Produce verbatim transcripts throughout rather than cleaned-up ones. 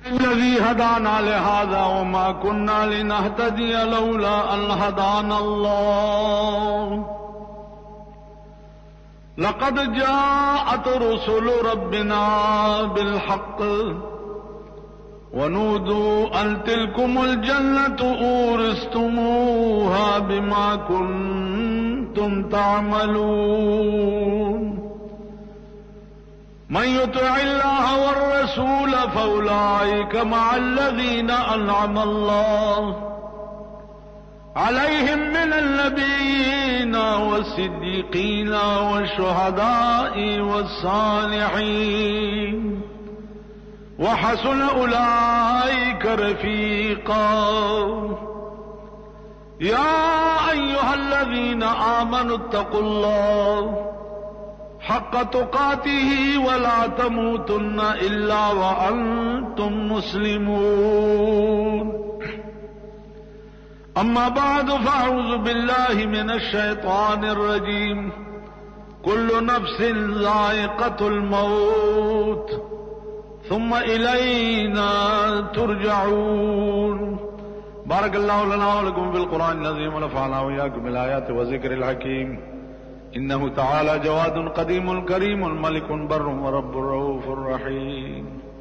الذي هدانا لهذا وما كنا لنهتدي لولا أن هدانا الله لقد جاءت رسل ربنا بالحق ونودوا أن تلكم الجنة أورثتموها بما كنتم تعملون من يطع الله والرسول فأولئك مع الذين أنعم الله عليهم من النبيين والصديقين والشهداء والصالحين وحسن أولئك رفيقا يا أيها الذين آمنوا اتقوا الله حق تقاته ولا تموتن إلا وأنتم مسلمون أما بعد فأعوذ بالله من الشيطان الرجيم كل نفس ذائقة الموت ثم إلينا ترجعون بارك الله لنا ولكم في القرآن العظيم ونفعنا وإياكم بالآيات وذكر الحكيم إنه تعالى جواد قديم كريم ملك بر ورب رؤوف رحيم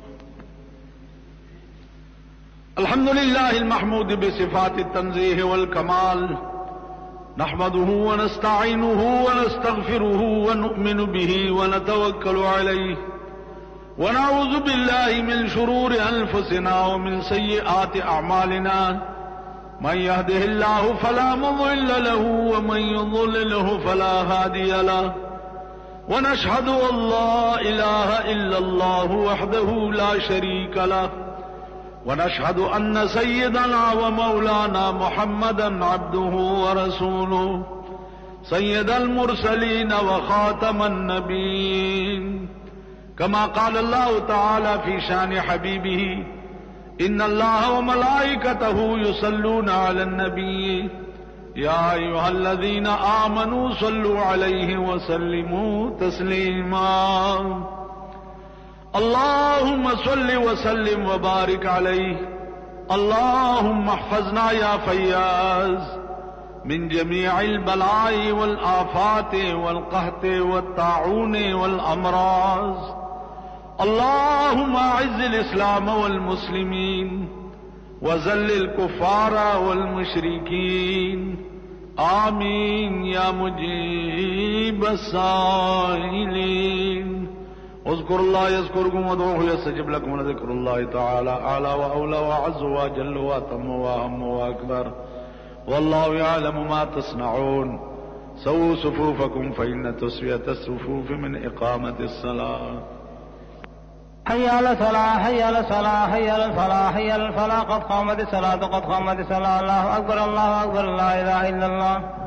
الحمد لله المحمود بصفات التنزيه والكمال نحمده ونستعينه ونستغفره ونؤمن به ونتوكل عليه ونعوذ بالله من شرور أنفسنا ومن سيئات أعمالنا من يهده الله فلا مضل له ومن يضلله فلا هادي له ونشهد أن لا إله إلا الله وحده لا شريك له ونشهد أن سيدنا ومولانا محمدا عبده ورسوله سيد المرسلين وخاتم النبيين كما قال الله تعالى في شان حبيبه إن الله وملائكته يصلون على النبي يا أيها الذين آمنوا صلوا عليه وسلموا تسليما اللهم صل وسلم وبارك عليه اللهم احفظنا يا فياز من جميع البلاء والآفات والقحط والطاعون والأمراض اللهم أعز الإسلام والمسلمين وذل الكفار والمشركين آمين يا مجيب السائلين اذكروا الله يذكركم وادعوه يستجب لكم ولذكر الله تعالى أعلى وأولى وأعز وأجل وأتم وأهم وأكبر والله يعلم ما تصنعون سووا صفوفكم فإن تسوية الصفوف من إقامة الصلاة حي على الصلاة حي على الصلاة حي على الفلاح حي على الفلاح قد قامت الصلاة قد قامت الصلاة الله أكبر الله أكبر لا إله إلا الله